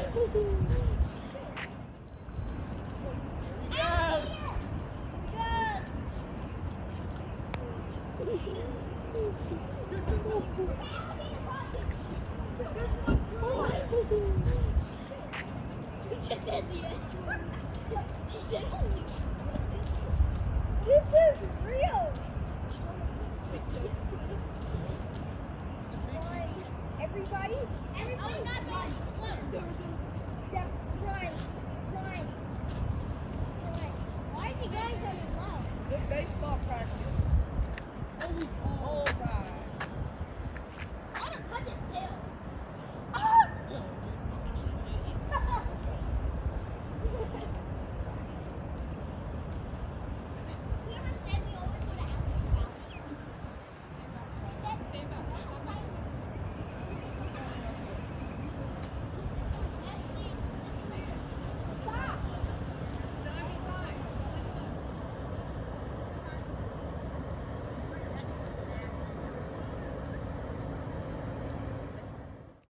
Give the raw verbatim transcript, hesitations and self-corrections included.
Yes! Yes! He just said yes. She said, holy. This is real. Everybody? Everybody?